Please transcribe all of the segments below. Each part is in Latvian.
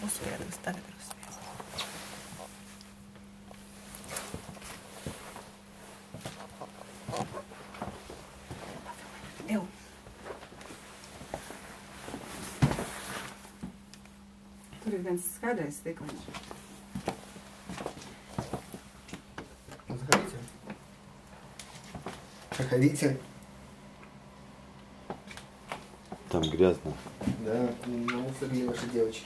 uzspiedus, tagad ir uzspiedus. Ew. Tur ir viens skaidrais stikliņš. Заходите. Проходите. Там грязно. Да, намусорили ваши девочки.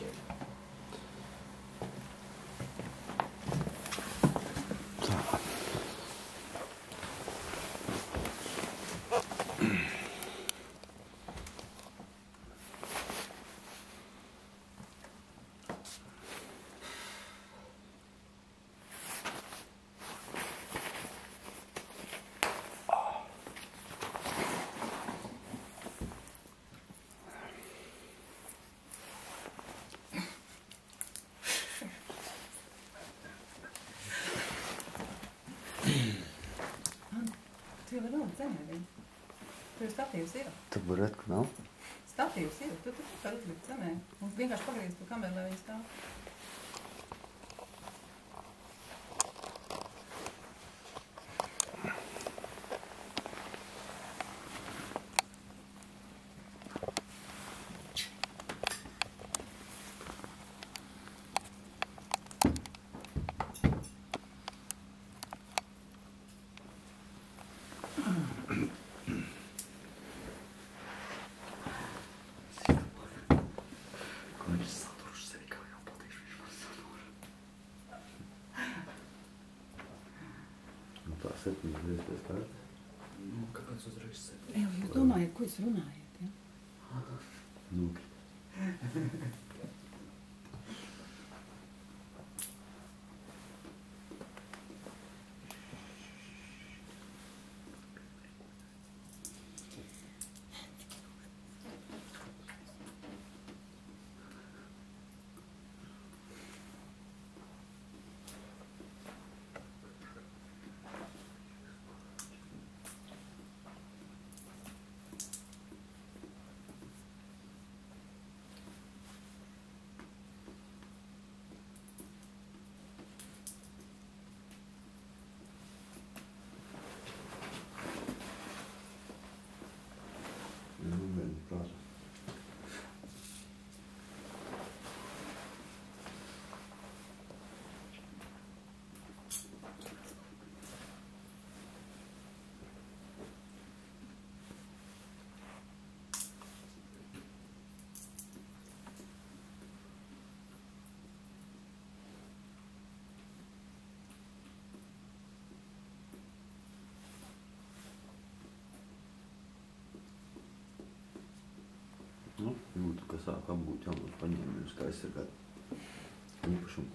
Tu jau vari nolikt zemē viņu. Tur jau statīvs ir. Taburetku nav? Statīvs ir. Tu var uzlikt zemē. Un vienkārši pagriezt to kameru, lai viņi stāv. Septiņas griezties kārt. Nu, kāpēc uzreiz septiņas? Eju, jūs domājat, ko jūs runājat, ja? Nokrit. Nu, jūtu, ka sāk apbūt jaunos paņēmējus, kā aizsargāt īpašumu.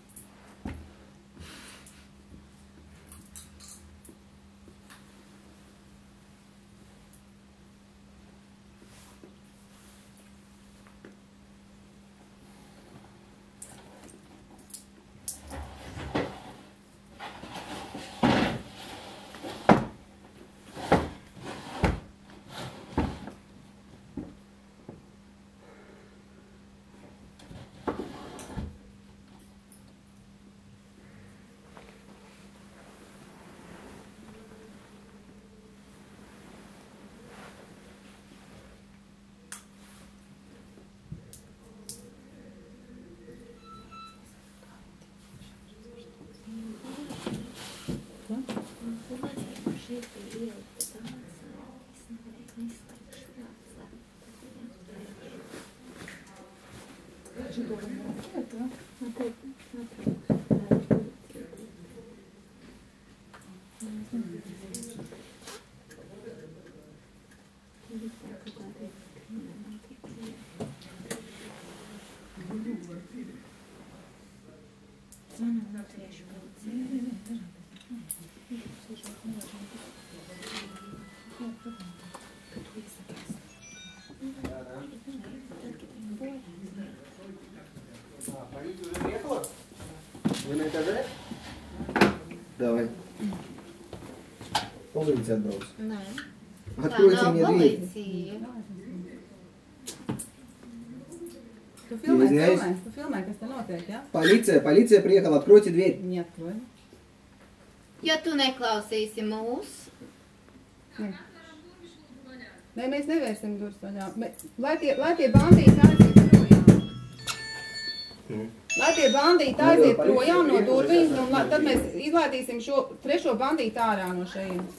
Вы на этаже? Давай. Улица отброс. Nē. Откройте Tā nav мне дверь. policija. Tu filmē, Извиняюсь. tu filmē, kas te notiek, ja? Полиция приехала, откройте дверь. Neatklāj. Ja tu neklausīsi mūs, Nē, mēs nevērsim durvis vaļā. Lai tie bandīti aiziet projām. Lai tie bandīti aiziet projām no durvīm, un tad mēs izlaidīsim šo trešo bandītu ārā no šejienes.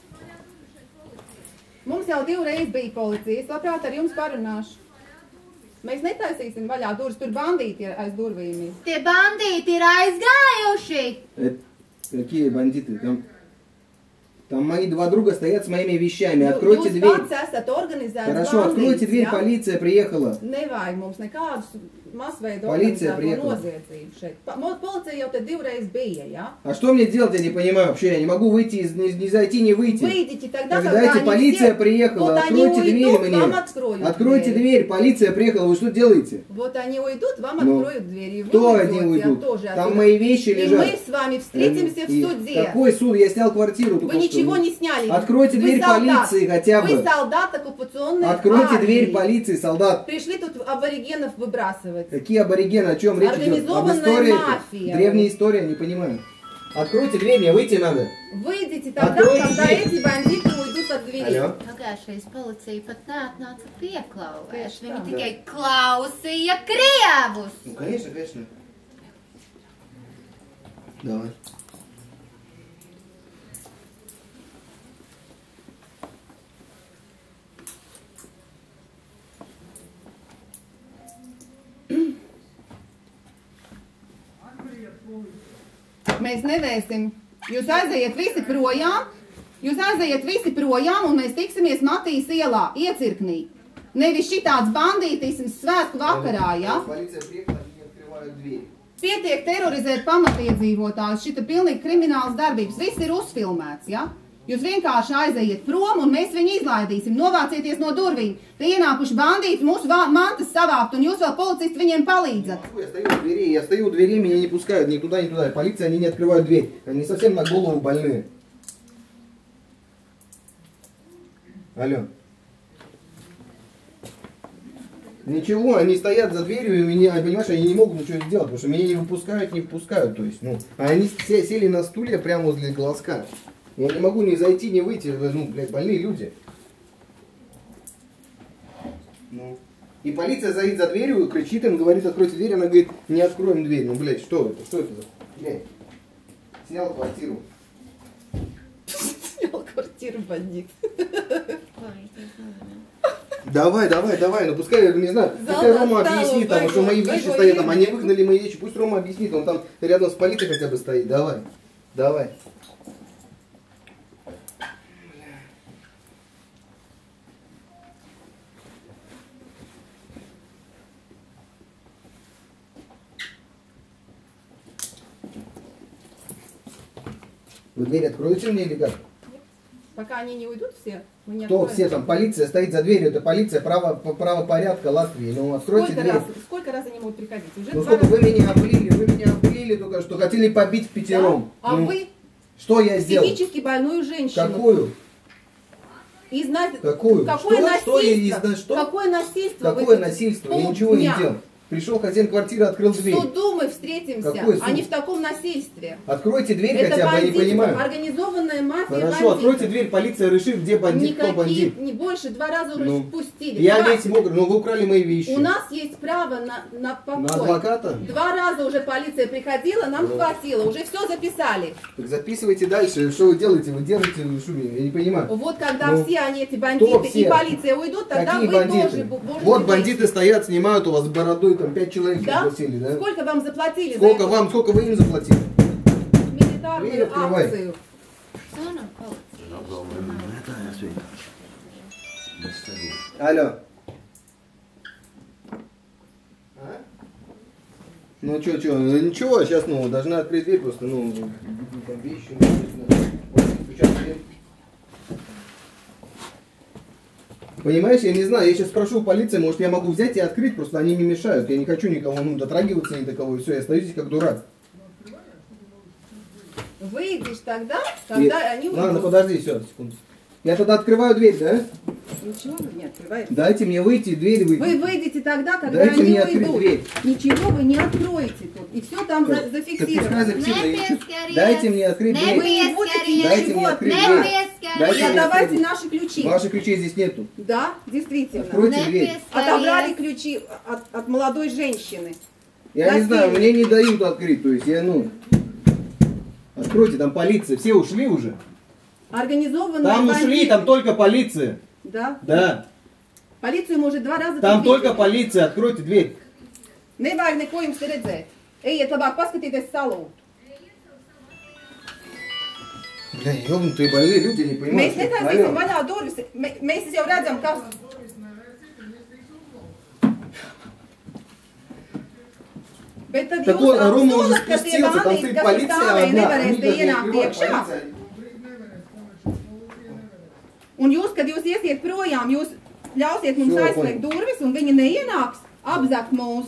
Mums jau 2 reizes bija policija, es labprāt ar jums parunāšu. Mēs netaisīsim vaļā durvis, tur bandīti aiz durvīm. tie bandīti ir aizgājuši. Какие бандиты? Там мои 2 друга стоят с моими вещами. Откройте Jūs дверь. pats esat organizēts Хорошо, откройте дверь, ja? полиция приехала. Nevajag mums nekādus masveidu Policija organizēto приехала. noziedzību šeit. Policija jau te 2 reizes bija, ja? А что мне делать, я не понимаю вообще. Я не могу выйти, не зайти, не выйти. Выйдите тогда, Когда когда эти они полиция все... приехала, Вот они откройте дверь уйдут, вам мне. откроют Откройте двери. дверь, полиция приехала, вы что делаете? Вот они уйдут, вам Ну, откроют двери. И вы Кто уйдете, они я уйдут? тоже Там оттуда. мои вещи И лежат. мы с вами встретимся в И суде. Какой суд? Я снял квартиру только Вы что. ничего не сняли. Откройте Вы дверь солдат. полиции хотя бы. Вы солдат оккупационной Откройте армии. дверь полиции, солдат. Пришли тут аборигенов выбрасывать. Какие аборигены? О чем речь идет? Organizovanная Об истории? мафия. Древняя история, не понимаю. Откройте дверь, мне выйти надо. Выйдите тогда, Откройте когда дверь. эти бандиты уйдут от двери. Алло. Pagājušais policija pat neatnāca pieklauvēt. Tieši Viņi tā. tikai klausīja krievus. Ну, конечно, конечно. Давай. Mēs nevērsim. Jūs aiziet visi projām, un mēs tiksimies Matīs ielā, iecirknī. Nevis šitāds bandītisms svētku vakarā, ja? Полиция приехала, они не открывают дверь. Pietiek terorizēt pamatiedzīvotājus, šita pilnīgi krimināls darbības, viss ir uzfilmēts, ja? Jūs vienkārši aiziet prom, un mēs viņu izlaidīsim, novācieties no durvīm. Te ienākuši bandīti mūsu mantas savākt, un jūs vēl policisti viņiem palīdzat. Я стою у двери, меня не пускают ни туда, ни туда. Полиция, они не открывают дверь. Они совсем на голову больные. Алло. Ничего, они стоят за дверью, и меня, понимаешь, они не могут ничего сделать, потому что меня не впускают, то есть, ну. А они все сели на стулья прямо возле глазка. Я не могу ни зайти, ни выйти, ну, блядь, больные люди. Ну. И полиция стоит за дверью, кричит им, говорит, откройте дверь, она говорит, не откроем дверь. Ну, блядь, что это за... Блядь. Снял квартиру. Снял квартиру бандит. Давай, ну пускай, не знаю, пускай Рома объяснит, там, что мои вещи стоят, там, они выгнали мои вещи, пусть Рома объяснит, он там рядом с полицией хотя бы стоит, давай. Вы дверь откроете мне или как? Пока они не уйдут все, мы не Кто откроем. все там? Полиция стоит за дверью, это полиция правопорядка Латвии. Ну, откройте дверь. Сколько раз они будут приходить? Уже Ну 2 сколько раза. вы меня облили только что, хотели побить впятером. Да? А Ну, вы что я сделал? психически больную женщину. Какую? И знаете, Какую? Какое Что? насильство? Что я не знаю, что? Какое насильство? Какое вы насильство? Я ничего не полдня. делал. Пришел хозяин квартиры, открыл В дверь. суду мы встретимся, Какой суд? а не в таком насильстве. Откройте дверь Это хотя бы, я не бандитство, понимаю. организованная мафия Хорошо, бандитов. откройте дверь, полиция решит, где бандит, кто Никакие, бандит. не больше, 2 раза уже Ну, спустили. Я Два. весь мокрый, но вы украли мои вещи. У нас есть право на покой. На адвоката? 2 раза уже полиция приходила, нам хватило, уже все записали. Так записывайте дальше, что вы делаете? Вы делаете, что, я не понимаю. Вот когда Ну, все они, эти кто бандиты все? и полиция уйдут, тогда Какие вы бандиты? тоже можете Вот быть. бандиты стоят, снимают у вас с бородой, там 5 человек Да? пригласили, да? Сколько вам заплатили Сколько за вам, сколько вы им заплатили? эту Дверь милитарную открывай. акцию? Zonu policija. Это света. Без того. Алло. Ну чё, ничего, сейчас, ну, должна открыть дверь просто, ну, там вещи, стучат в дверь. Понимаешь, я не знаю, я сейчас спрошу у полиции, может я могу взять и открыть, просто они мне мешают, я не хочу никого, ну, дотрагиваться ни до кого, и все, я остаюсь здесь как дурак. Выйдешь тогда, когда они уйдут. Ладно, подожди, все, секунду. Я тогда открываю дверь, да? Ничего вы не открываете. Дайте мне выйти, дверь выйти. Вы выйдете тогда, когда Дайте они мне открыть уйдут. дверь. Ничего вы не откроете тут. И все там Так, зафиксировано. Дайте мне открыть дверь. Вы не будете Дайте ничего мне открыть открывать. дверь. Дайте И мне отдавайте открыть. наши ключи. Ваших ключей здесь нету. Да, действительно. Откройте дверь. Отобрали ключи от молодой женщины. Я не Насильник. знаю, мне не дают открыть, то есть я, Откройте, там полиция, все ушли уже. Организованная Там ушли, бандиты. там только полиция. Да. Да. Полицию может 2 раза Там тут только видели. полиция, откройте дверь. Nevajag neko jums redzēt. Ejiet labāk paskatīties salūtu. Бля, ёбнутые больные люди, не понимают. Mēs netaisīsim vaļā durvis. Mēs jau redzam, kas... Bet tad Так jūs вот, Рома уже solat, ka tie спустился, там bandīti, стоит kas tur полиция stāvēja, одна. nevarēs Они te даже не ienākt открывают, iekšā. полиция. Un jūs, kad jūs iesiet projām, jūs ļausiet mums Šo, aizslēgt durvis, un viņi neienāks apzakt mūs.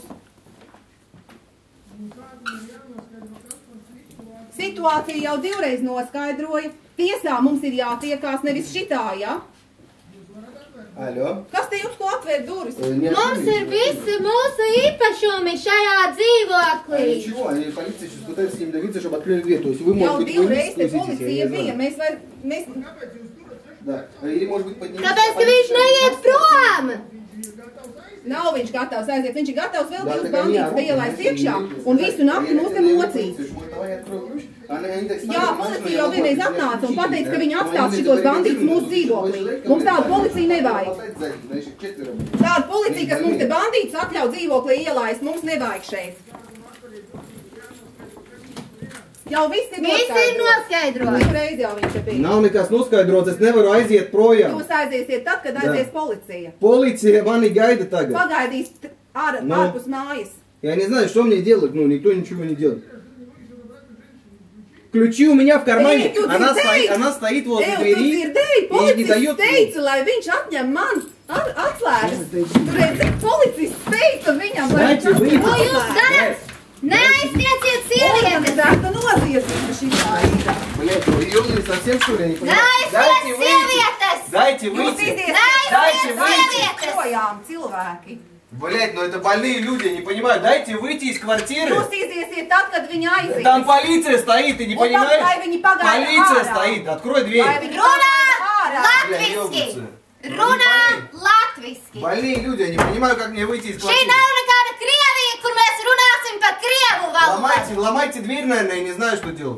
Situācija jau 2 reiz noskaidroja. Tiesā mums ir jātiekās nevis šitā, ja? Алло. Kas te jums ko atvēr durvis? Не Mums открыли. ir visi mūsu īpašumi šajā dzīvoklī. Ничего, они полиция сейчас пытается с ним добиться, чтобы открыли дверь. То есть вы, Jau может быть, 2 вы не reizes te спуститесь, я policija не bija. знаю. Mēs Да. Или, может быть, поднимите. Kāpēc ka viņš neiet prom? nav viņš gatavs aiziet. Viņš ir gatavs vēl Да, 2 так они bandītus орут, te ielaist они iekšā сидят, un visu nakti mūs te mocīt. Давай я открою ключ. Они так Jā, ставят, policija знаешь, jau я vienreiz могу atnāca un взять pateica, ключи, ka viņi да. atstās Они šitos здесь bandītus barrикадируют, mūsu dzīvoklī. человек, Mums tādu который policiju nevajag. хватает сзади, значит, 4. Tāda policija, kas mums te bandītus atļauj dzīvoklī ielaist, mums nevajag šeit. Jau viss ir Visi ir noskaidrots. noskaidroti. Reiz jau viņš te bija. Nav nekas noskaidrots, es nevaru aiziet projām. Jūs aiziesiet tad, kad aizies policija. Policija mani gaida tagad. Pagaidīs Nu. ārpus mājas. Я не знаю, что мне делать, никто ничего не делает. Ключи у меня в кармане, Ej, tu она dzirdēji? стоит возле Eju, tu двери dzirdēji, и не policists дает teica, lai viņš atņem man atslēgas. Tur redz, cik policists teica viņam, lai viņš Dайте выйти. Ko jūs darat? Neaiztieciet sievietes! organizēta noziedzība šitā ir. Блядь, вы ёбнули совсем, что ли, я не понимаю. Neaiztieciet sievietes! Дайте Jūs выйти! iziesiet Дайте выйти! projām cilvēki. Блядь, ну это больные люди, я не понимаю. Дайте выйти из квартиры. Jūs iziesiet tad, kad viņi aizies. Там полиция стоит, ты не Un tad, lai понимаешь? viņi pagaida Полиция ārā. стоит, открой дверь. Lai viņi Runā pagaida ārā. latviski! Runā latviski! Больные люди, я не понимаю, как мне выйти из Šī квартиры. nav nekāda Krievija, kur mēs runāsim par Krievu valodu! Ломайте дверь, наверное, я не знаю, что делать.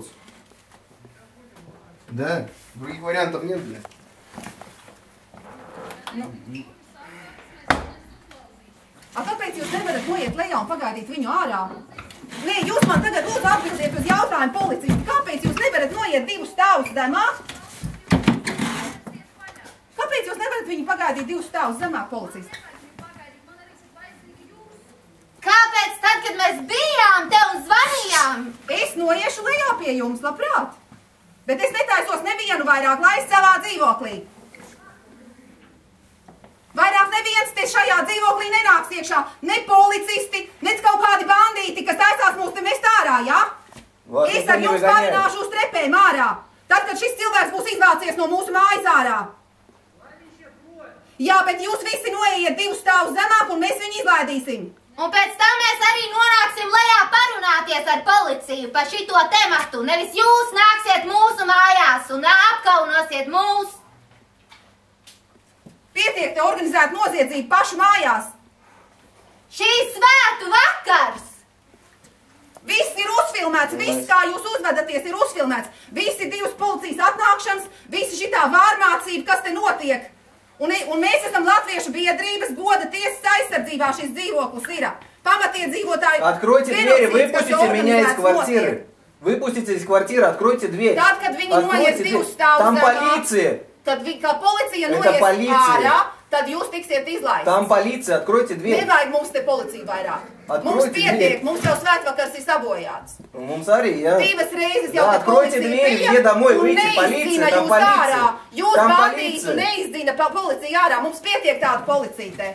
Да, других вариантов нет, блядь. A, kāpēc jūs nevarat noiet lejā un pagaidīt viņu ārā? Nē, jūs man tagad lūdzu atbildiet uz jautājumu policisti. Kāpēc jūs nevarat noiet 2 stāvus zemā? Kāpēc jūs nevarat viņu pagaidīt 2 stāvus zemāk, policisti? Kāpēc tad, kad mēs bijām te un zvanījām? Es noiešu lejā pie jums, labprāt. Bet es netaisos nevienu vairāk laist savā dzīvoklī. Vairāk neviens te šajā dzīvoklī nenāks iekšā. Ne policisti, ne kaut kādi bandīti, kas taisās mūs te mest ārā, ja? Es ar jums pārināšu uz trepēm ārā. Tad, kad šis cilvēks būs izvācies no mūsu mājas ārā. Jā, bet jūs visi noieiet 2 stāvus zemāk un mēs viņu izlaidīsim. Un pēc tam mēs arī nonāksim lejā parunāties ar policiju par šito tematu. Nevis jūs nāksiet mūsu mājās un apkaunosiet mūs. Pietiek te organizēt noziedzību pašu mājās. Šīs svētu vakars! Viss ir uzfilmēts, viss, kā jūs uzvedaties, ir uzfilmēts. Visi 2 policijas atnākšanas, visi šitā vārmācība, kas te notiek. Un mēs esam Latviešu biedrības goda tiesas aizsardzībā šis dzīvoklis ir. Pamatiedzīvotāji... Откройте дверь, выпустите меня из квартиры. Выпустите из квартиры, откройте дверь. Tad, kad viņi noies 2 stāvus Там zemāk, полиция. Kad policija Это noies полиция. ārā, tad jūs tiksiet izlaists. Там полиция, откройте дверь. Nevajag mums te policiju vairāk. Откройте Mums pietiek, дверь. mums jau svētvakars ir sabojāts. Мумсари, я... 2 reizes jau Да, te откройте policija дверь, bija где домой un выйти, neizdina полиция, там jūs полиция. ārā. Jūs Там bandītu полиция. neizdina policiju ārā. Mums pietiek tāda policija te.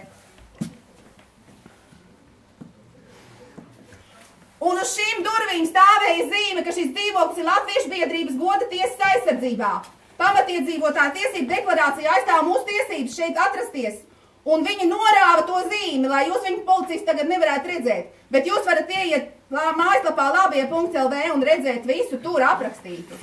Un uz šīm durvīm stāvēja zīme, ka šis dzīvoklis ir Latviešu biedrības goda tiesas aizsardzībā. Pamatiedzīvotāja tiesību deklarācija aizstāv mūsu tiesības šeit atrasties. Un viņi norāva to zīmi, lai jūs viņu policisti tagad nevarētu redzēt. Bet jūs varat ieiet mājaslapā labie.lv un redzēt visu tur aprakstītu.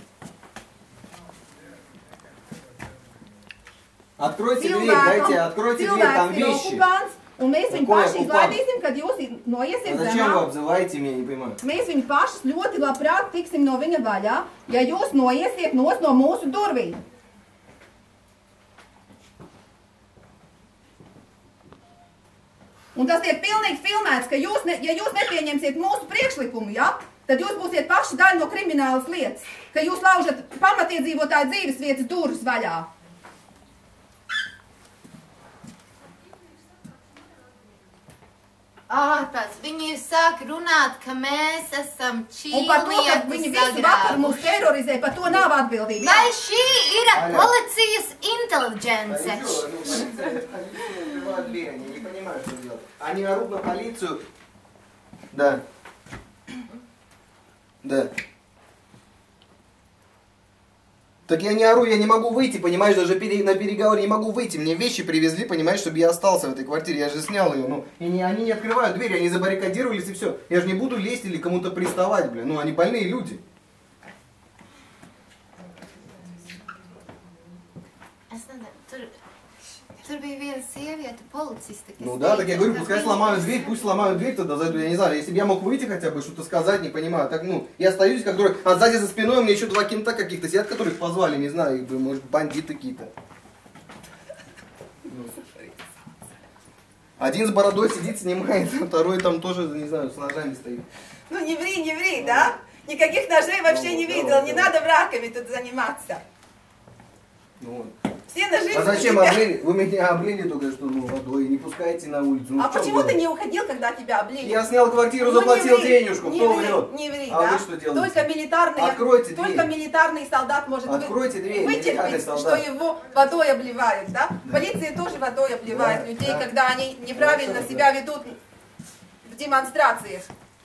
Откройте дверь, дайте, откройте дверь, там вещи. Un mēs viņu paši izlaidīsim, kad jūs noiesiet zemā. Зачем вы обзываете меня, не понимаю? Mēs viņu pašas ļoti labprāt tiksim no viņa vaļā, ja jūs noiesiet no mūsu durvīm. Un tas tiek pilnīgi filmēts, ka ja jūs nepieņemsiet mūsu priekšlikumu, ja, tad jūs būsiet paši daļa no kriminālas lietas, ka jūs laužat pamatiedzīvotāju dzīves vietas durvis vaļā. Tas viņi sāk runāt, ka mēs esam Un par to, ka viņi visu vakaru mūs terorizē, par to nav atbildība. Vai šī ir policijas inteliģence? Не понимаю, что делать. Они орут на полицию. Да. Да. Так я не ору, я не могу выйти, понимаешь, даже на переговоры не могу выйти. Мне вещи привезли, понимаешь, чтобы я остался в этой квартире. Я же снял ее. Ну, и они не открывают дверь, они забаррикадировались и все. Я же не буду лезть или кому-то приставать, блин. Ну, они больные люди. Tur bija viena sieviete, policiste, Ну да, так я говорю, пускай сломают дверь, пусть сломают дверь тогда, я не знаю, если бы я мог выйти хотя бы, что-то сказать, не понимаю, так, ну, я остаюсь, как дурак, а сзади за спиной у меня еще два кента каких-то сидят, которых позвали, не знаю, может, бандиты какие-то. Один с бородой сидит, снимает, второй там тоже, не знаю, с ножами стоит. Ну, не ври, да? Никаких ножей вообще не видел, не надо врагами тут заниматься. Ну, Все ножи... А зачем облили? Вы меня облили только что водой, не пускайте на улицу. Ну, а почему ты не уходил, когда тебя облили? Я снял квартиру, заплатил денежку, кто врет? Не ври, а да? вы что делаете? Только милитарный солдат может вытерпеть, что его водой обливают, да? Полиция тоже водой обливает людей, когда они неправильно себя ведут в демонстрациях.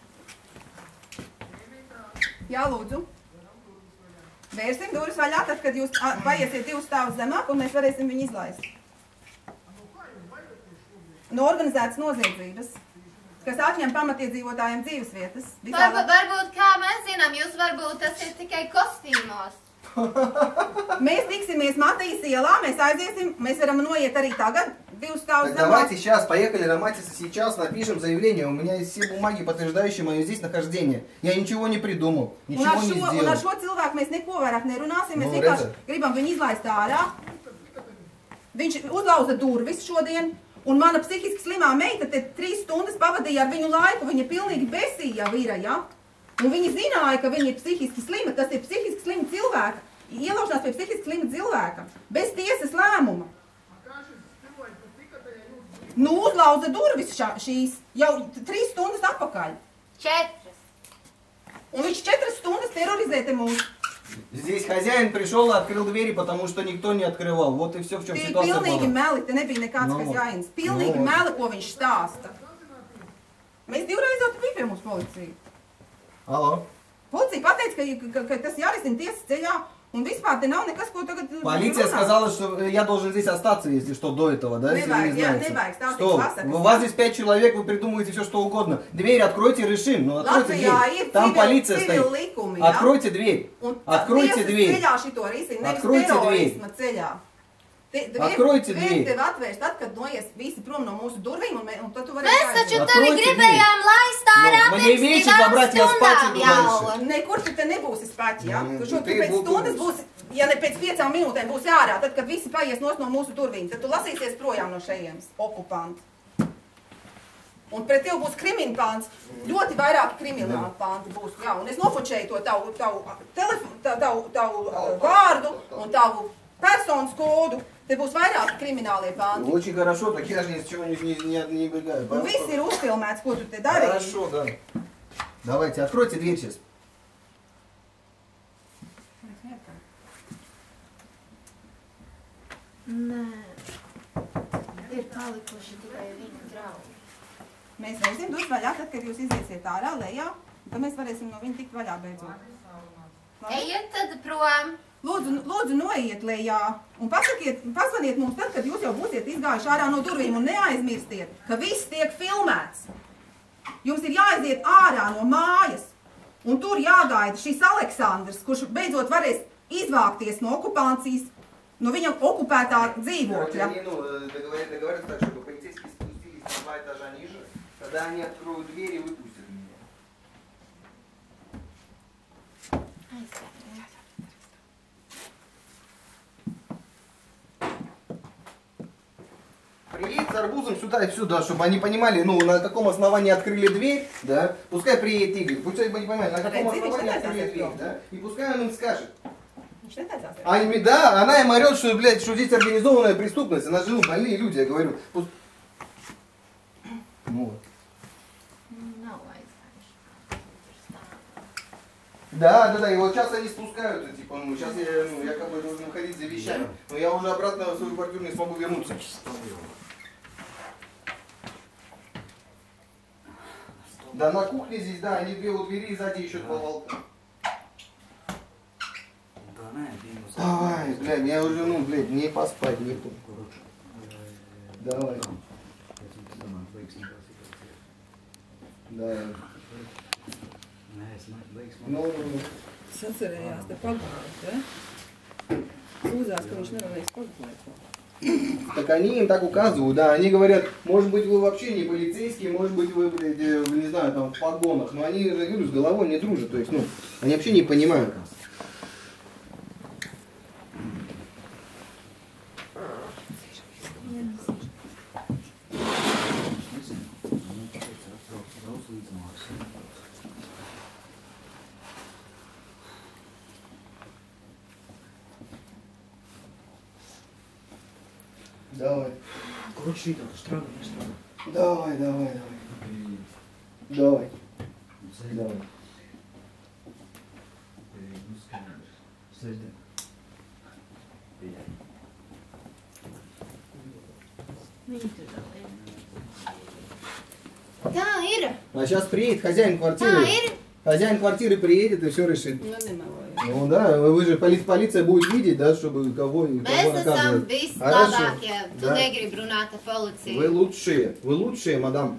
Jā, lūdzu. Vērsim durvis vaļā, tad, kad jūs paiesiet 2 stāvus zemāk, un mēs varēsim viņu izlaist. No organizētas noziedzības, kas atņem pamatiedzīvotājiem dzīves vietas. Varbūt, kā mēs zinām, jūs varbūt tas ir tikai kostīmos. Mēs tiksimies Matīs ielā, mēs aiziesim, mēs varam noiet arī tagad 2 stāvus zemāk. Давайте сейчас, поехали на Матиса, сейчас напишем заявление. У меня есть все бумаги, подтверждающие мое здесь нахождение. Я ничего не придумал, ничего не сделал. Un ar šo cilvēku mēs neko vairāk nerunāsim, mēs vienkārši gribam viņu izlaist ārā. Viņš uzlauza durvis šodien, un mana psihiski slimā meita te 3 stundas pavadīja ar viņu laiku, viņa pilnīgi besīja vīra, ja? Un viņi zināja, ka viņa ir psihiski slima, tas ir psihiski slima cilvēka, ielaušanās pie psihiski slima cilvēka, bez tiesas lēmuma. Nu, uzlauza durvis šīs jau 3 stundas atpakaļ. 4. Un viņš 4 stundas terorizē te mūs. Здесь хозяин пришел и открыл двери, потому что никто не открывал. Вот и все, в чем ситуация была. Pilnīgi meli, te nebija nekāds hozjājins. Pilnīgi meli, ko viņš stāsta. Mēs 2 reizes bija pie mums policija. Алло. Policija pateica, ka tas jārisina tiesas ceļā, un vispār te nav nekas, ko tagad... Полиция сказала, что я должен здесь остаться, если что, до этого, да? Nevajag, Что? У вас здесь 5 человек, вы придумываете все, что угодно. Дверь откройте, решим. Ну, откройте дверь. Там полиция стоит. Откройте дверь. Откройте дверь. Откройте дверь. Откройте дверь. Tev atvērs tad, kad noies visi prom no mūsu durvīm, un tad tu varēsi Mēs taču tevi gribējām laist ārā pirms 2 stundām jau. Nekur tu te nebūsi spaķi, ja? Tu šo tu pēc stundas būsi, ja ne pēc 5 minūtēm būsi ārā, tad, kad visi paies no mūsu durvīm, tad tu lasīsies projām no šejienes, okupanti. Un pret tev būs krimināls, ļoti vairāk krimināli panti būs, jā, un es nofočēju to tavu vārdu un tavu personas kodu. Te būs vairāk kriminālie panti. Очень хорошо, так я же ни с чего не бегаю. Un viss ir uzfilmēts, ko tu te darīji. Хорошо, да. Давайте, откройте дверь сейчас. Nē, ir palikuši tikai viņa draugi. Mēs reizēm dos vaļā, tad, kad jūs iziesiet ārā, lejā, tad mēs varēsim no viņa tikt vaļā beidzot. Ejiet tad prom. Lūdzu noiet lejā un pasvaniet mums tad, kad jūs jau būsiet izgājuši ārā no durvīm un neaizmirstiet, ka viss tiek filmēts. Jums ir jāaiziet ārā no mājas un tur jāgaida šis Aleksandrs, kurš beidzot varēs izvākties no okupācijas, no viņa okupētā dzīvokļa. Договорятся так, чтобы полицейские спустились 2 этажа ниже, тогда они откроют дверь и выпустят меня. Приедет с арбузом сюда и сюда, чтобы они понимали, ну, на каком основании открыли дверь, да, пускай приедет Игорь, пускай они понимают, на каком основании открыли дверь, да, и пускай он им скажет. Да, она им орет, что, блядь, что здесь организованная преступность, она же, больные люди, я говорю. Ну вот. Да, и вот сейчас они спускаются, типа, ну, сейчас я, ну, якобы должен уходить за вещами, но я уже обратно в свою квартиру не смогу вернуться. Да, на кухне здесь, да, они 2 у двери, сзади еще 2 волка. Давай, блядь, я уже, ну, блядь, не поспать, не тут. Давай. Давай. Ну. Sacerējās te pagājot, ja? Sūdzās, ka viņš nevarēs pagājot. Так они им так указывают, да, они говорят, может быть вы вообще не полицейские, может быть вы, блядь, не знаю, там в погонах, но они, я говорю, с головой не дружат, то есть, ну, они вообще не понимают. Давай. Кручи так, странно. Давай. Давай. Tā ir. А сейчас приедет хозяин квартиры. Tā ir. Хозяин квартиры приедет и все решит. Ну да, вы же полиция будет видеть, да, чтобы кого и кого Mēs esam наказывать. vislabākie. Tu Да. negribi runāt ar policiju. Вы лучшие, мадам.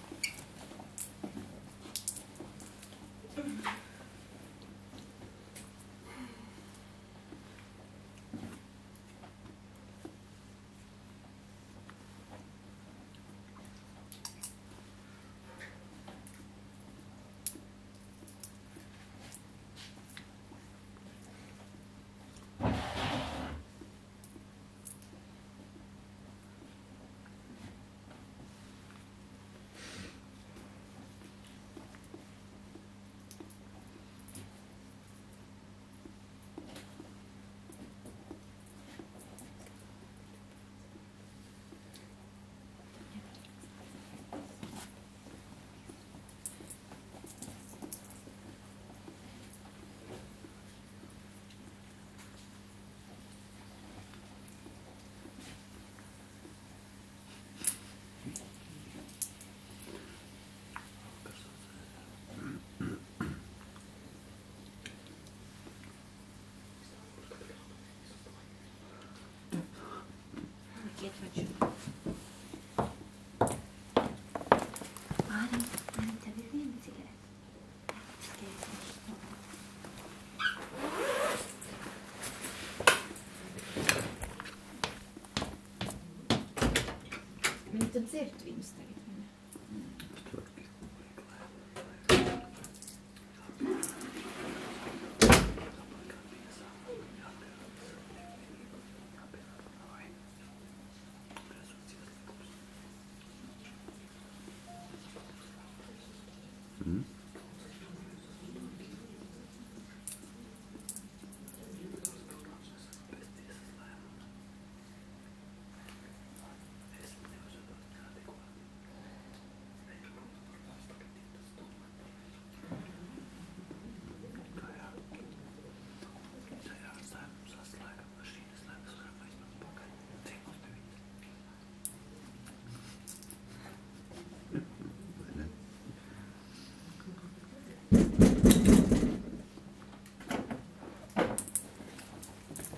Viņi tad dzird viņus tagad.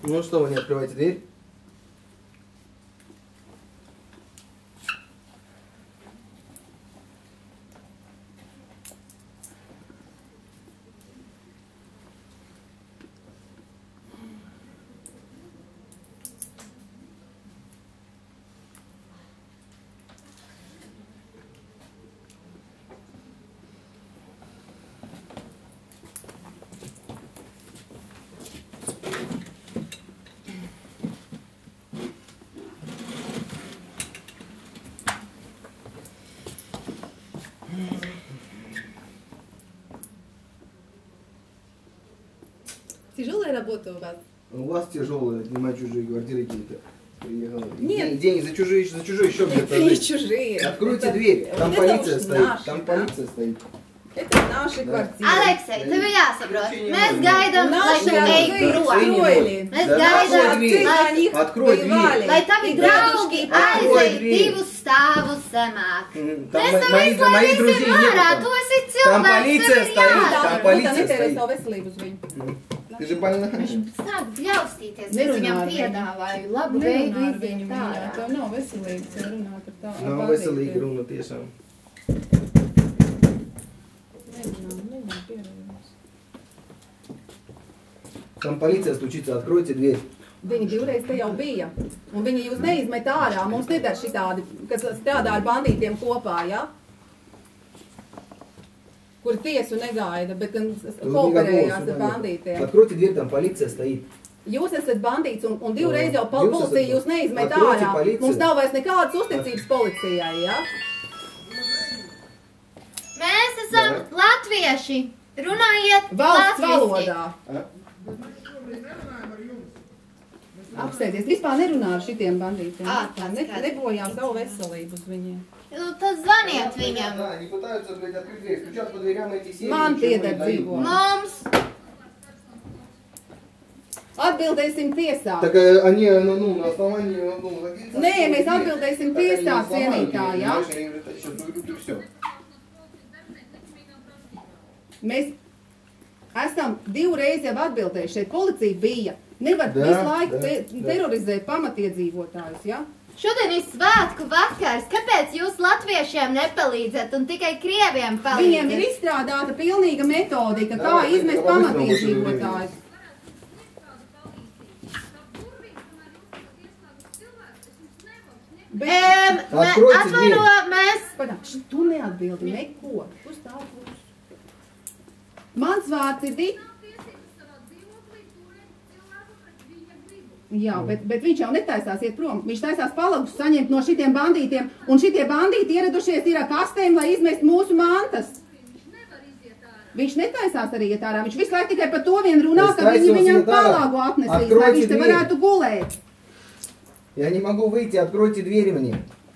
Ну что, вы не открываете дверь? Тяжелая работа у вас? У вас тяжелое, отнимать чужие квартиры какие-то. Приехала. Нет. Деньги за чужие счет где-то. Это не чужие. Откройте Это- дверь, там вот полиция это уж стоит. наши, Там да? полиция стоит. Это наши квартиры. Aleksei, tev ir jāsaprot. Mēs gaidām, lai Наши tu ej отцы prom. строили. Mēs Да, gaidām, открой дверь. За них Открой воевали. lai tavi И draugi дедушки Открой aizej дверь. divus stāvus zemāk. Там Mēs мои tam друзей izlaidīsim нету ārā. там. Tu esi Там cilvēks, полиция tev ir стоит, jādara. там полиция netērē стоит. savu veselību uz viņu. Ты же больная. Viņš sāk bļaustīties, Nerunā es viņam ar viņu. piedāvāju labu Nerunā veidu ar iziet viņu, ārā. tev nav veselības, ja runāt ar tā. Nav veselīgi runa tiešām. Nerunā pierādījums. Там полиция стучится, откройте дверь. Viņi divreiz te jau bija, un viņi jūs neizmet ārā. Mums nedara šitādi, kas strādā ar bandītiem kopā, ja? Kur tiesu negaida, bet gan Тут kooperējās никакого ar суда bandītiem. нет. Откройте дверь, там полиция стоит. Jūs esat bandīts, un divreiz jau Jūs policija esat- jūs neizmet Atklāti ārā. policija. Mums nav vairs nekādas uzticības policijai, ja? Mēs esam latvieši. Runājiet Valsts latviski. valodā. Apsteidzies, vispār nerunā ar šitiem bandītiem. Tas Ne, kāds. nebojā savu veselību uz viņiem. Nu, tad zvaniet viņam. Да, они пытаются, блядь, открыть дверь. Стучат по дверям эти семьи. Man ничего не pieder дают. dzīvo. Mums Atbildēsim tiesā. Так они, ну, на основании, ну, владельца... Nē, mēs atbildēsim Так они tiesā, не сломали, cienītā, ja? понимаешь, они говорят, сейчас уйдут и все. Mēs esam divreiz jau atbildējuši. Šeit policija bija. Nevar Da, visu laiku da, da. terorizēt pamatiedzīvotājus, ja? šodien ir svētku vakars. Kāpēc jūs latviešiem nepalīdzat un tikai krieviem Viņiem ir palīdzat? izstrādāta pilnīga metodika, kā Da, izmest da, pamatiedzīvotājus. Откройте Atvaino, mēs Panāk, tu neatbildi neko. Tu stāv klusi. Mans vārds ir Dita. Jā, bet viņš jau netaisās iet prom. Viņš taisās palagus saņemt no šitiem bandītiem. Un šitie bandīti ieradušies ir ar kastēm, lai izmest mūsu mantas. Viņš netaisās arī iet ārā. Viņš visu laiku tikai par to vien runā, Es ka viņi taisos viņam iet ārā. palagu atnesīs, lai Откройте viņš te дверь. varētu gulēt. Я не могу выйти, откройте двери мне.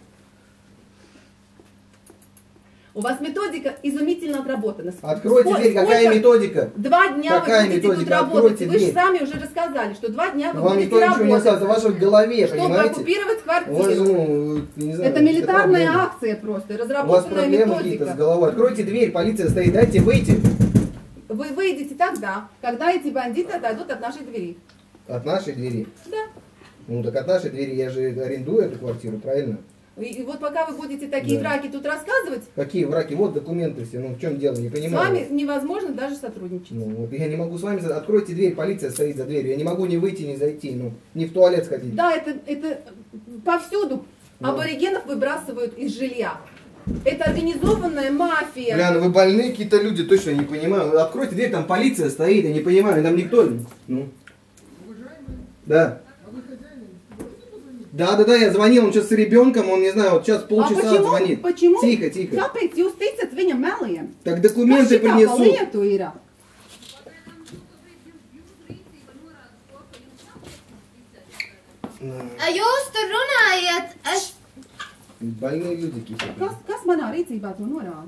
У вас методика изумительно отработана. Откройте дверь, какая Сколько- методика? 2 дня Какая вы будете тут методика? работать. Откройте Вы же дверь. сами уже рассказали, что 2 дня вы Вам будете никто ничего не работать, сказал, это в вашей голове, чтобы понимаете? оккупировать У вас, квартиру. ну, не знаю, Это какие-то милитарная проблемы. акция просто, У вас разработанная проблемы какие-то с методика. головой. Откройте дверь, полиция стоит, дайте выйти. Вы выйдете тогда, когда эти бандиты отойдут от нашей двери. От нашей двери. Да. Ну так от нашей двери я же арендую эту квартиру, правильно? И вот пока вы будете такие Да. драки тут рассказывать, Какие враки? Вот документы все. Ну в чем дело? Не с понимаю. вами невозможно даже сотрудничать. Ну вот я не могу с вами... Откройте дверь, полиция стоит за дверью. Я не могу ни выйти, ни зайти. Ну, ни в туалет сходить. Да, это повсюду Ну. аборигенов выбрасывают из жилья. Это организованная мафия. Бля, ну вы больные какие-то люди, точно не понимаю. Откройте дверь, там полиция стоит, я не понимаю, там никто... Ну. Да. Да, я звонил, он сейчас с ребенком, он, не знаю, вот сейчас полчаса звонит. Почему? Тихо, тихо. Kāpēc jūs ticat viņam meliem? Так документы Kas šitā pa принесут. lietu ir? jūs tur runājat, es Больные люди какие-то. Kas manā rīcībā to norāda?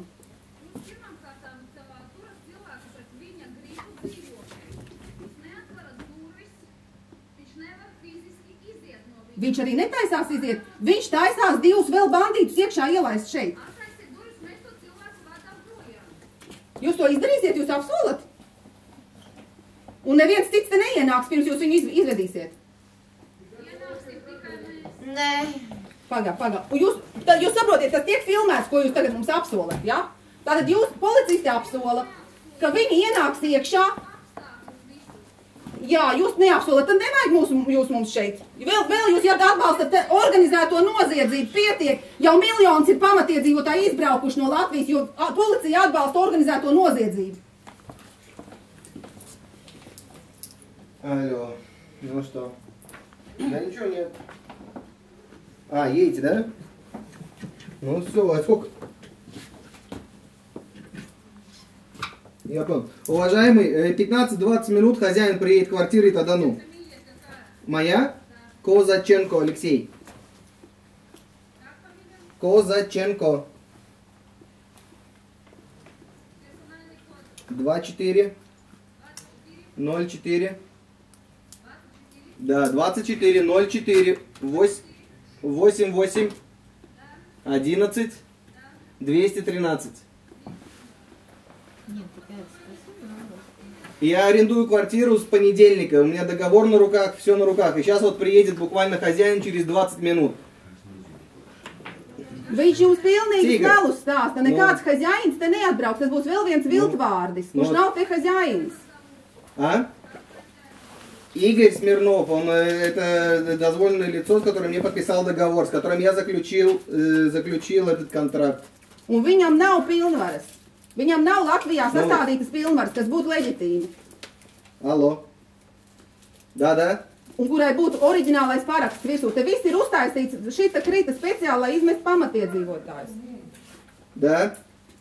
Viņš arī netaisās iziet. Viņš taisās divus vēl bandītus iekšā ielaist šeit. Jūs to izdarīsiet, jūs apsolat? Un neviens cits te neienāks, pirms jūs viņu izvedīsiet. Nē. Pagā. Un jūs saprotiet, tas tiek filmēts, ko jūs tagad mums apsolat, ja? Tātad jūs policisti apsola, ka viņi ienāks iekšā. Jā, jūs neapsolat, tad nevajag jūs mums šeit. Vēl jūs, ja atbalstat organizēto noziedzību, pietiek. Jau miljonus ir pamatiedzīvotāji izbraukuši no Latvijas, jo policija atbalsta organizēto noziedzību. Алло, ну что? Да ничего нет. А, едете, да? Ну все, а сколько? Я понял. Уважаемый, 15-20 минут хозяин приедет в квартиру и тогда ну. Моя? Козаченко Алексей. Козаченко. 24 04. Да, 24 04 88 11 213. Я арендую квартиру с понедельника, у меня договор на руках, все на руках. И сейчас вот приедет буквально хозяин через 20 минут. Viņš jums pilnīgi smelus stāsta, nekāds хозяins te neatbrauks, tas būs vēl viens viltvārdis, kurš nav te хозяins. А? Игорь Смирнов, он это дозволенное лицо, с которым я подписал договор, с которым я заключил этот контракт. Un viņam nav pilnvaras. Viņam nav Latvijā sastādītas pilnvaras, kas būtu leģitīmi. Алло. Да. Un kurai būtu oriģinālais paraksts virsū. Te viss ir uztaisīts, šita krita speciāli, lai izmest pamatiedzīvotājus. Да.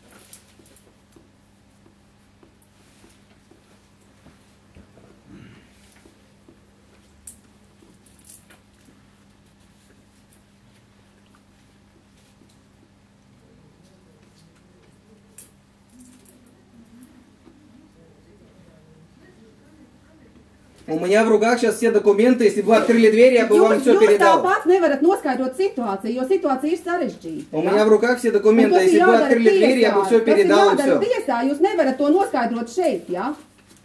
У меня в руках сейчас все документы, если бы вы открыли дверь, я бы вам все передал. Jūs tāpat nevarat noskaidrot situāciju, jo situācija ir sarežģīta. У меня в руках все документы, если бы вы открыли дверь, я бы все передал и все. Tiesā, jūs nevarat to noskaidrot šeit, ja?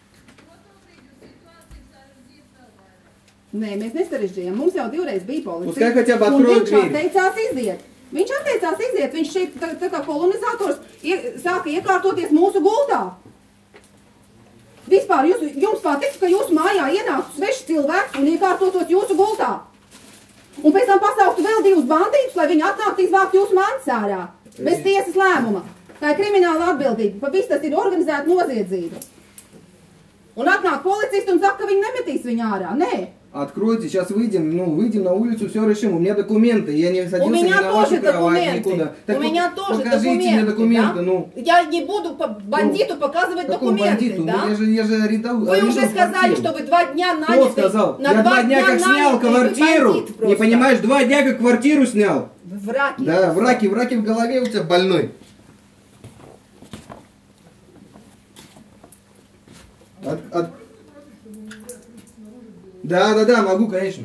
Nē, mēs nesarežģījām. Mums jau divreiz bija policija. Pускай хотя бы откроют дверь. Viņš atteicās iziet. Viņš šeit tā kā kolonizators sāka iekārtoties mūsu gultā. Vispār jums patiks, ka jūsu mājā ienāktu sveši cilvēki un iekārtotos jūsu gultā. Un pēc tam pasauktu vēl divus bandītus, lai viņi atnāktu izvākt jūsu mantas ārā. Bez tiesas lēmuma. Tā ir krimināla atbildība. Pa viss tas ir organizēta noziedzība. Un atnāk policisti un saka, ka viņi nemetīs viņu ārā. Nē. Откройте, сейчас выйдем на улицу, все решим. У меня документы, я не садился ни на вашу кровать, никуда. У меня тоже покажите мне документы, ну. Я не буду бандиту показывать документы, да? Я же арендовал. Вы уже сказали, что вы 2 дня наняты. Кто сказал? Я 2 дня как снял квартиру. Не понимаешь, 2 дня как квартиру снял. В раке. Да, в раке в голове у тебя больной. Да, могу, конечно.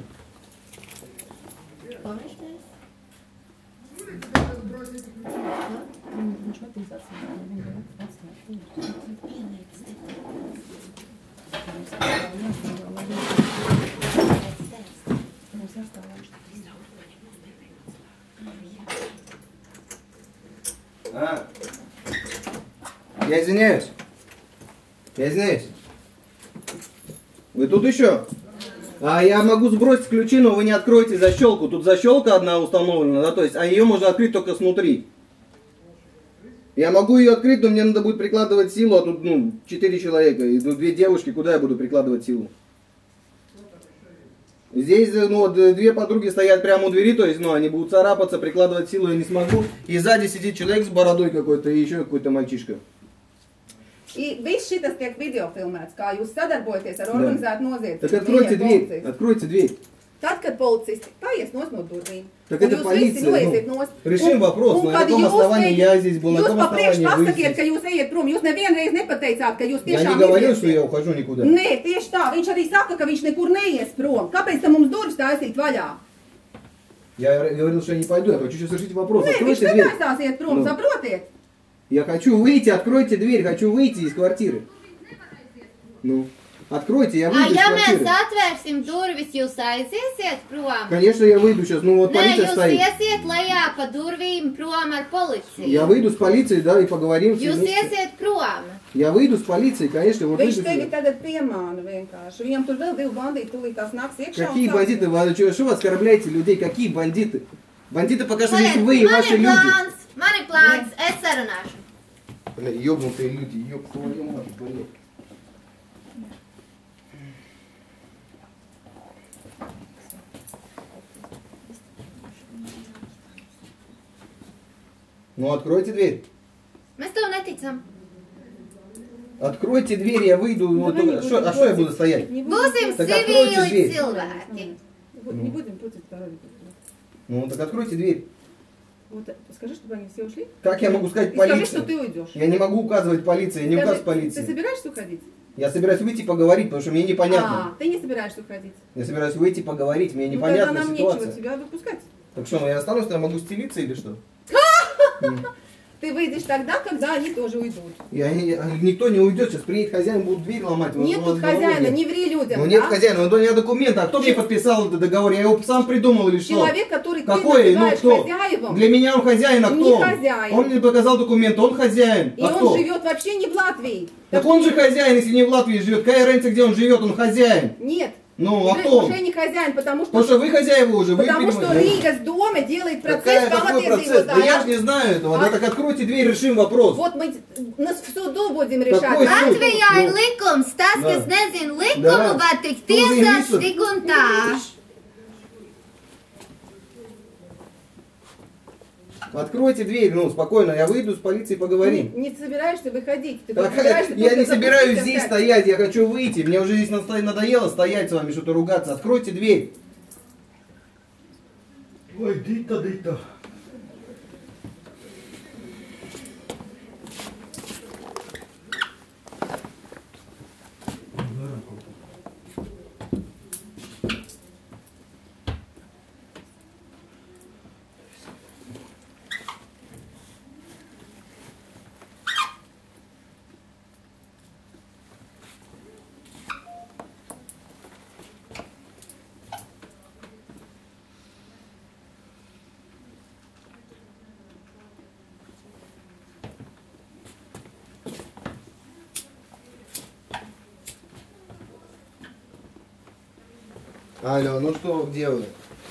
Я извиняюсь. Вы тут еще? А я могу сбросить ключи, но вы не откроете защелку. Тут защелка одна установлена, да, то есть, а ее можно открыть только снутри. Я могу ее открыть, но мне надо будет прикладывать силу, а тут, 4 человека, и 2 девушки, куда я буду прикладывать силу? Здесь, 2 подруги стоят прямо у двери, то есть, они будут царапаться, прикладывать силу я не смогу. И сзади сидит человек с бородой какой-то, и еще какой-то мальчишка. И viss šitas tiek video filmēts, kā jūs sadarbojaties ar organizētu noziedzību. Так откройте дверь. Tad, kad policisti paies no durvīm, так это полиция, решим вопрос, на каком основании я здесь был, на каком основании вы здесь. Pasakiet, ka jūs ejiet prom, jūs nevienreiz nepateicāt, ka jūs tiešām Я не говорил, что я ухожу никуда. Nē, tieši tā, viņš arī saka, ka viņš nekur neies prom. Kāpēc tam mums durvis taisīt vaļā? Я говорил, что я не пойду, я хочу сейчас решить вопрос. Nē, viņš netaisāsiet prom, saprotiet? Я хочу выйти, откройте дверь, хочу выйти из квартиры. Откройте, я выйду из ja mēs квартиры. atvērsim durvis, jūs aiziesiet prom? Конечно, я выйду сейчас. Ну вот Nē, полиция jūs стоит. iesiet lejā pa durvīm prom ar policiju. Я выйду с полицией, да, и поговорим. Jūs iesiet prom. Я выйду с полицией, конечно, вот Viņš выйду tevi сюда. tagad piemāna vienkārši. Viņam tur vēl 2 bandīti tūlīt tās nāks iekšā. Какие un бандиты? Что вы оскорбляете людей? Какие бандиты? Бандиты пока что здесь вы и man ваши ir люди. plāns, man ir plāns, es sarunāšu. Бля, ёбнутые люди, ёб твою мать, блядь. Ну, откройте дверь. Mēs tev neticam. Откройте дверь, я выйду. Вот, Давай не что, будем а что я буду портить. стоять? Не будем- Būsim Так откройте civili dверь. cilvēki. Не будем портить здоровье. Ну, так откройте дверь. Вот, скажи, чтобы они все ушли. Как я могу сказать И скажи, полиции? что ты уйдешь. Я не могу указывать полиции, я не Скажи, указ полиции. Ты собираешься уходить? Я собираюсь выйти поговорить, потому что мне непонятно. Ты не собираешься уходить. Я собираюсь выйти поговорить, мне Ну, непонятна тогда нам ситуация. нечего тебя выпускать. Так что, я останусь, я могу стелиться или что? Ты выйдешь тогда, когда они тоже уйдут. Никто не уйдет, сейчас приедет хозяин, будут дверь ломать. Нет у вас тут головой хозяина, нет. не ври людям. Ну нет да? хозяина, у меня документы. А кто мне подписал этот договор? Я его сам придумал или что? Человек, который Какой? ты Ну называешь кто? хозяевом, Для меня он хозяин, а Не кто? он? хозяин. Он мне показал документы, он хозяин. и А он кто? живет вообще не в Латвии. Так он же хозяин, если не в Латвии живет. Какая разница, где он живет, он хозяин. Нет, Ну, а уже, кто он? уже не хозяин, потому Потому что что вы хозяева уже, вы Потому что переводите. Рига с дома делает процесс, Какой процесс? Да я же не знаю этого. Да А? так откройте дверь, решим вопрос. Вот мы нас в суду будем решать. Какой суд? Latvijā ir Nu, likums, tas, da. kas nezina likumu, Da. var tikt Tu zini tiesāts visu. tik un tā. Откройте дверь, ну, спокойно, я выйду с полицией поговорим. Не собираешься выходить. Ты Так, собираешься я только не собираюсь запустить здесь опять. стоять, я хочу выйти. Мне уже здесь надоело стоять с вами, что-то ругаться. Откройте дверь. Ой, дита. Алло, ну что, где вы?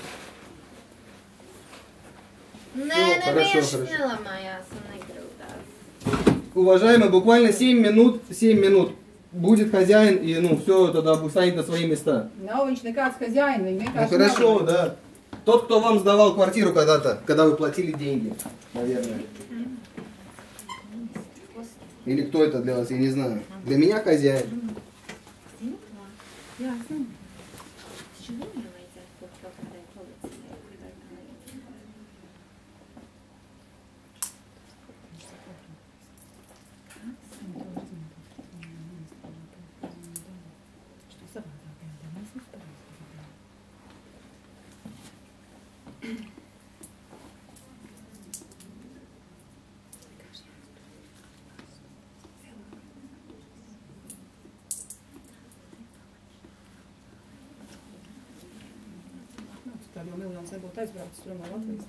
Nē, хорошо, neviens хорошо. nelamājās un negrūtās. Уважаемый, буквально 7 минут будет хозяин, и ну все, тогда станет на свои места. Nav viņš nekāds хозяин, viņi Ну vienkārši хорошо, nav. да. Тот, кто вам сдавал квартиру когда-то, когда вы платили деньги, наверное. Или кто это для вас, я не знаю. Для меня хозяин. Jā, es zinu. Taču viņam vajadzētu būt kaut kādai policijai. vai kā līdzīgi. Что savādāk jādara, mēs nepareizi. Tad jau miljonus nebūtu aizbraucis prom no Latvijas.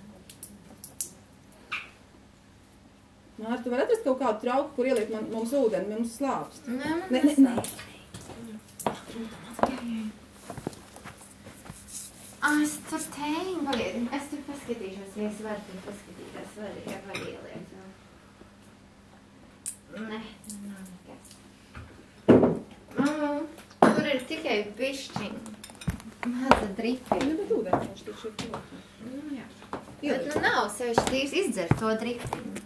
Mārta, tu vari atrast kaut kādu trauku, kur ielikt mums ūdeni, mums slāpst? Nē, man Nē, nē, nē. Es tur tēju, pagaidi, es tur paskatīšos, ja es varu tur paskatīties, var ieliekt. Nē, nav nekas. Tur ir tikai pišķiņa. Maza dripiņa. Nu, bet ūdeni mums tur šeit klāt. Nu, jā. Bet Ielikt. nu nav sevišķi tīrs izdzert to dripiņu.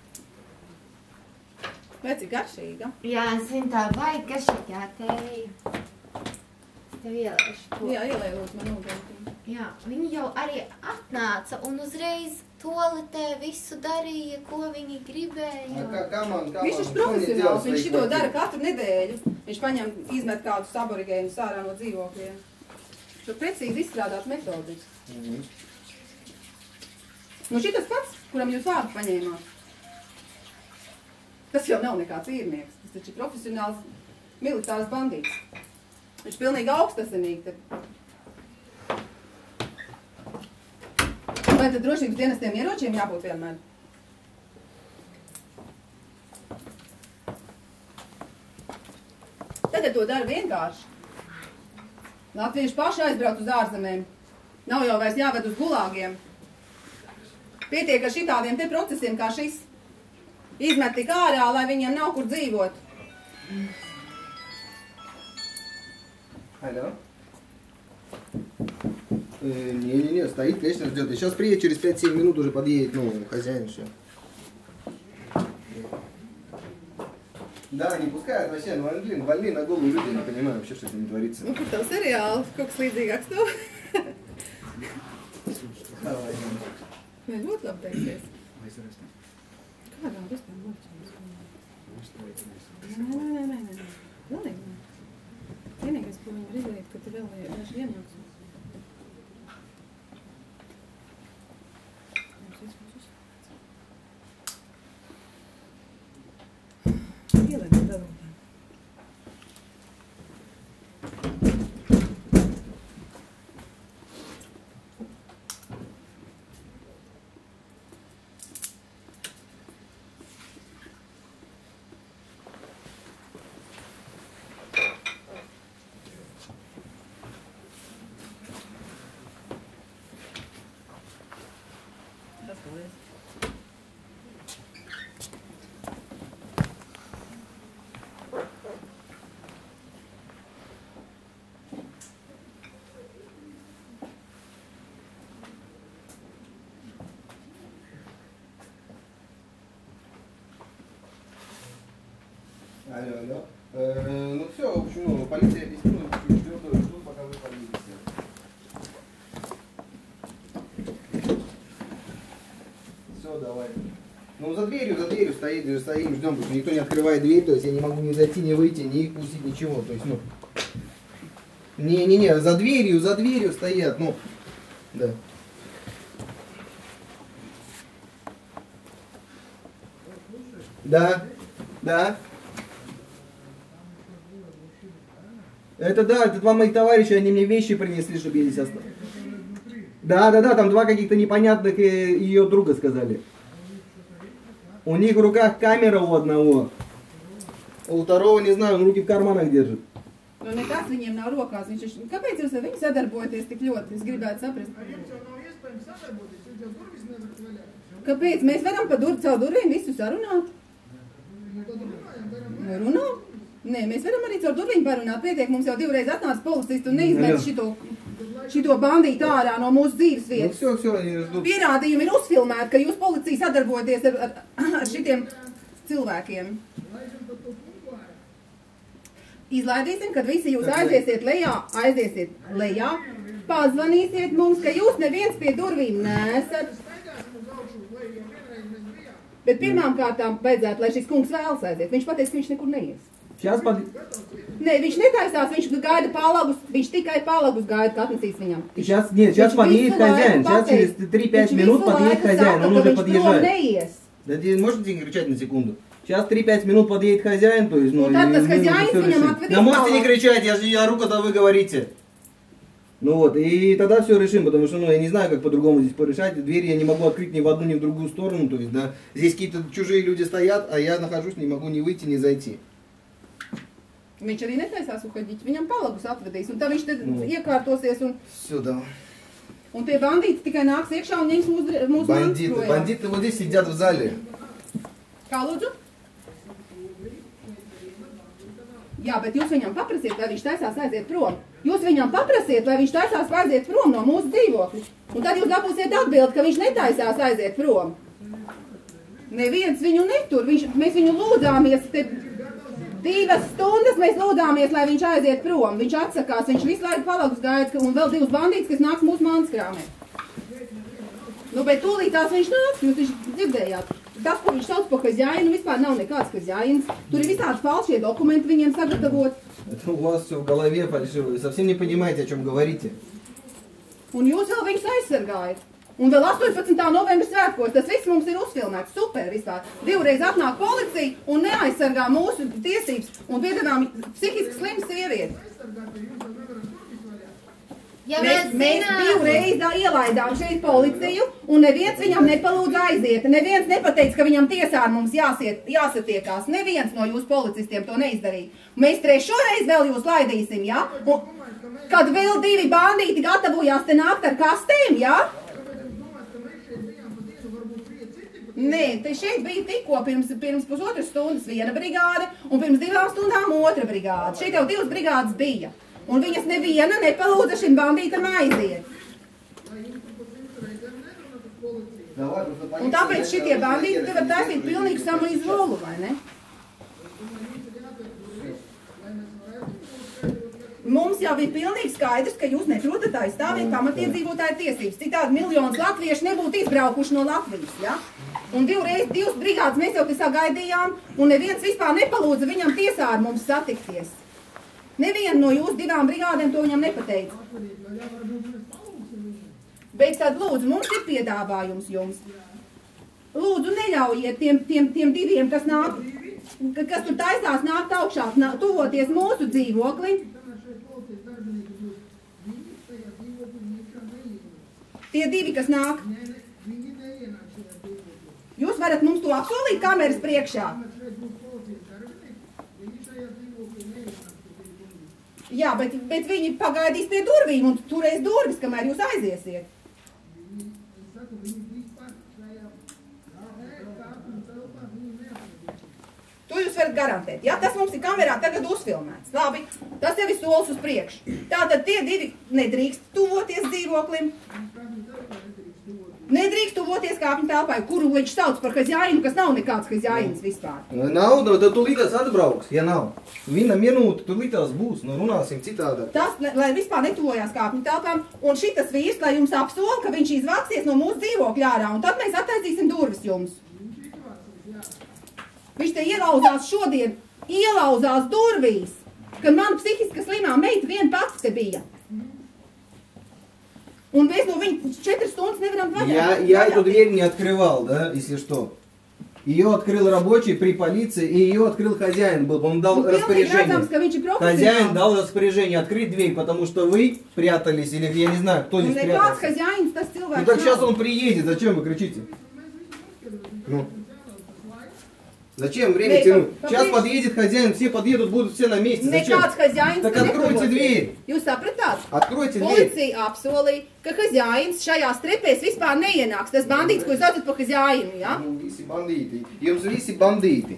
Vai cik garšīga? Jā, es zinu, tā vajag garšīgā tēja. Es tev ieliešu to. Jā, ielēj lūdzu man ūdeni. Jā, viņi jau arī atnāca un uzreiz toaletē visu darīja, ko viņi gribēja. Viņš ir profesionāls, viņš šito dara katru nedēļu. Viņš paņem, izmet kādus aborigēnus ārā no dzīvokļiem. Šo precīzi izstrādāt metodis. Nu šitas pats, kuram jūs vārdu paņēmāt. Tas jau nav nekāds īrnieks. Tas taču ir profesionāls militārs bandīts. Viņš pilnīgi augstasinīgi. Vai tad drošības dienestiem ieročiem jābūt vienmēr? Tagad to dara vienkārši. Latvieši paši aizbrauc uz ārzemēm. Nav jau vairs jāved uz gulāgiem. Pietiek ar šitādiem te procesiem kā šis. Izmet tik ārā, lai viņiem nav kur dzīvot. Алло. Не, стоит, конечно, ждет. И сейчас приедет, через 5-7 минут уже подъедет, ну, хозяин, все. Да, не пускают вообще, ну, блин, больные на голову люди, не понимаю вообще, что с ними творится. Nu, kur tev seriāli, kaut kas līdzīgāks tev? Vai ļoti labi teiksies? Kādām ristām Nē. Galīgi nē. Vienīgais, ko viņi var izdarīt, ka tu vēl daži ienāks. Ieliek vēl. Алло. Ну все, в общем, ну, полиция объяснила, ждут, пока вы подъедете. Все, давай. Ну за дверью стоим, ждем, потому что никто не открывает дверь, то есть я не могу ни зайти, ни выйти, ни их пустить, ничего. То есть, ну. Не, за дверью стоят, ну. Да. Да. Это да, это два моих товарища, они мне вещи принесли, чтобы я здесь остался. Да, там два каких-то непонятных ее друга сказали. У них в руках камера у одного. У второго, не знаю, он руки в карманах держит. Nu, nekas viņiem nav rokās. Kāpēc jūs ar viņu sadarbojaties tik ļoti? Es gribētu saprast. Kāpēc? Mēs varam pa caur durvīm visu sarunāt? Runā? Nē, mēs varam arī caur durvīm parunāt. Pietiek, mums jau divreiz atnāca policisti un neizmet šito bandītu ārā no mūsu dzīves vietas. Pierādījumi ir uzfilmēti, ka jūs policija sadarbojaties ar šitiem cilvēkiem. Izlaidīsim, kad visi jūs aiziesiet lejā, pazvanīsiet mums, ka jūs neviens pie durvīm nesat. Bet pirmām kārtām vajadzētu, lai šis kungs vēlas aiziet. Viņš pateica, ka viņš nekur neies. Nē, viņš netaisās, viņš gaida палагус, viņš tikai палагус gaida, ka atnesīs viņam. Сейчас подъедет хозяин, сейчас через 3-5 минут подъедет хозяин, он уже подъезжает. Да, можете не кричать на секунду? Сейчас 3-5 минут подъедет хозяин, то есть, ну, да можете не кричать, я же ору, когда вы говорите. Ну вот, и тогда все решим, потому что, ну, я не знаю, как по-другому здесь порешать. Дверь я не могу открыть ни в одну, ни в другую сторону, то есть, да, здесь какие-то чужие люди стоят, а я нахожусь, не могу ни выйти, ни зайти. Viņš arī netaisās uhaģīt, viņam palagus atvedīs, un tā viņš te iekārtosies un... Сюда. Un tie bandīti tikai nāks iekšā un ņems mūsu Бандиты, бандиты вот здесь сидят в зале. Kā lūdzu? Jā, bet jūs viņam paprasiet, lai viņš taisās aiziet prom. Jūs viņam paprasiet, lai viņš taisās aiziet prom no mūsu dzīvokļa. Un tad jūs dabūsiet atbildi, ka viņš netaisās aiziet prom. Neviens viņu netur. Mēs viņu lūdzāmies, te 2 stundas mēs lūdzāmies, lai viņš aiziet prom. Viņš atsakās, viņš visu laiku palagus gaida, un vēl 2 bandītas, kas nāks mūsu manskrāmē. Nu, bet tūlīt tās viņš nāks, jūs dzirdējāt. Tas, ko viņš sauc par хозяину, vispār nav nekāds хозяins. Tur ir visādi falšie dokumenti viņiem sagatavot. Это у вас все в голове фальшивое. Вы совсем не понимаете, о чем говорите. Un jūs vēl viņus aizsargājat. Un vēl 18. novembra svētkos, tas viss mums ir uzfilmēts. Super vispār. 2 reiz atnāk policija un neaizsargā mūsu tiesības un piedevām psihiski slimas sievietes. Ja Mēs zinām, divreiz ielaidām šeit policiju, un neviens viņam nepalūdz aiziet. Neviens nepateica, ka viņam tiesā ar mums jāsatiekās. Neviens no jūsu policistiem to neizdarīja. Mēs trešo reizi vēl jūs laidīsim, ja? Un, kad vēl divi bandīti gatavojās te nākt ar kastēm, ja? Nē, te šeit bija tikko pirms pusotras stundas viena brigāde, un pirms 2 stundām otra brigāde. Šeit jau 2 brigādes bija. Un viņas neviena nepalūdza šim bandītam aiziet. Un tāpēc šitie bandīti te var taisīt pilnīgi samu izvolu, vai ne? Mums jau ir pilnīgi skaidrs, ka jūs neprotat aizstāvēt pamatiedzīvotāju tiesības. Citādi miljonus latviešu nebūtu izbraukuši no Latvijas, ja? Un 2 brigādes mēs jau te sagaidījām, un neviens vispār nepalūdza viņam tiesā ar mums satikties. Neviena no jūsu 2 brigādēm to viņam nepateica. Bet tad lūdzu, mums ir piedāvājums jums. Lūdzu, neļaujiet tiem 2, kas tur taisās nākt augšā, tuvoties mūsu dzīvoklim. Tie 2, kas nāk. Jūs varat mums to apsolīt kameras priekšā? Jā, bet viņi pagaidīs pie durvīm un turēs durvis, kamēr jūs aiziesiet. To jūs varat garantēt. Jā, tas mums ir kamerā tagad uzfilmēts. Labi, tas jau ir solis uz priekšu. Tātad tie 2 nedrīkst tuvoties dzīvoklim. Nedrīkst tuvoties kāpņu telpai, kuru viņš sauc par hazjāinu, kas nav nekāds hazjāins vispār. Nav, tad tu līdās atbrauks, ja nav. 1 minūte tur līdās būs, nu runāsim citādā. Tas, lai vispār netuvojās kāpņu telpām, un šitas vīrs, lai jums apsola, ka viņš izvāksies no mūsu dzīvokļa ārā, un tad mēs attaisīsim durvis jums. Viņš te ielauzās durvīs, kad man psihiski slimā meita viena pats te bija. Un mēs no viņa 4 stundas nevaram vaļā. Я эту дверь не открывал, да, если что. Ее открыл рабочий при полиции, и ее открыл хозяин был. Он дал распоряжение. Хозяин дал распоряжение открыть дверь, потому что вы прятались, или я не знаю, кто здесь прятался. Ну так сейчас он приедет, зачем вы кричите? Ну. Зачем время тянуть? Сейчас подъедет хозяин, все подъедут, будут все на месте. Зачем? Так откройте дверь. Jūs sapratāt? Откройте дверь. Policija apsolīja, ka hazjājins šajās trepēs vispār neienāks. Tas bandīts, ko jūs saucat par hazjājinu, ja? Visi bandīti. Jums visi bandīti.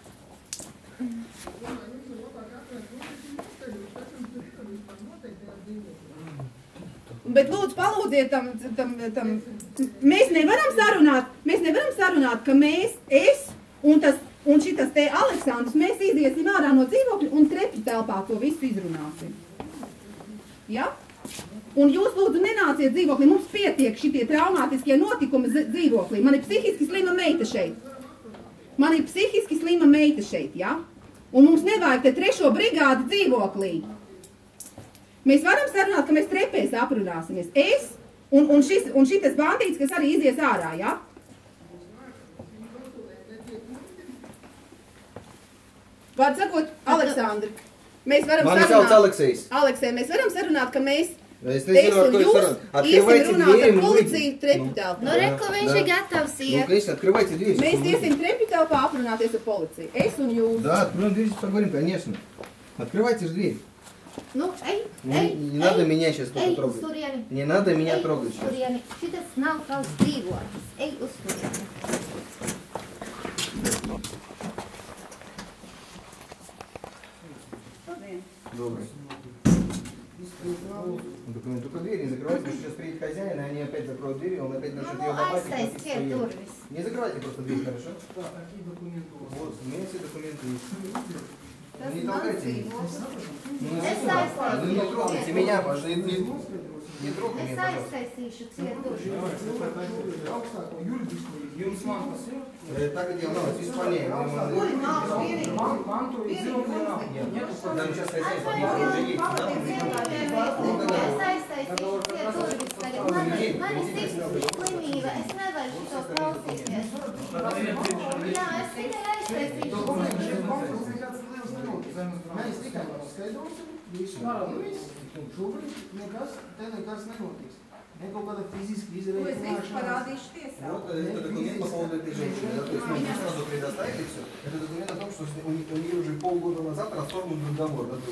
Bet lūdzu, palūdziet tam. Mēs nevaram sarunāt, ka es un šitas te Aleksandrs, mēs iziesim ārā no dzīvokļa un trepju telpā to visu izrunāsim. Ja? Un jūs lūdzu nenāciet dzīvoklī, mums pietiek šitie traumātiskie notikumi dzīvoklī. Man ir psihiski slima meita šeit. Ja? Un mums nevajag te 3. brigādi dzīvoklī. Mēs varam sarunāt, ka mēs trepēs aprunāsimies. Es un šitas bandīts, kas arī izies ārā, ja? Vārds sakot, Aleksandri, mēs varam sarunāt... Mani sauc Aleksejs. Aleksej, mēs varam sarunāt, ka mēs... Es nezinu, ar ko jūs sarunāt. Iesim runāt ar policiju trepju telpā. Nu, reku, viņš ir gatavs iet. Ну, конечно, открывайте дверь. Mēs iesim trepju telpā aprunāties ar policiju. Es un jūs. Да, откроем дверь, поговорим, конечно. Открывайте же дверь. Nu, ej. Не надо меня сейчас трогать. Не надо меня трогать сейчас. Šitas nav tavs dzīvoklis. Ej uz turieni. Добрый. Документ, только дверь не закрывайте, потому что сейчас приедет хозяин, и они опять закроют дверь, и он опять начнет ее ломать. Не закрывайте просто дверь, хорошо? Да, какие документы у вас? Вот, у меня все документы есть. Не толкайте меня. Ну не трогайте меня, пожалуйста. Не трогай меня, пожалуйста. Так и дело, надо исполнять. Нам сейчас хозяин подъедет, уже едет. Man ir psihiski slimība, es nevaru šito klausīties. Jā, es tikai aiztaisīšu. paskaidrosim visu. Un viss. Un šobrīd nekas nenotiks. Ne kaut kāda fiziski То есть их izreikināšanās. парадишь tiesā. Вот это документ по поводу этой женщины. Да? То есть мы сразу предоставили все. Это документ о том, что у нее уже полгода назад расторгнут договор. Да?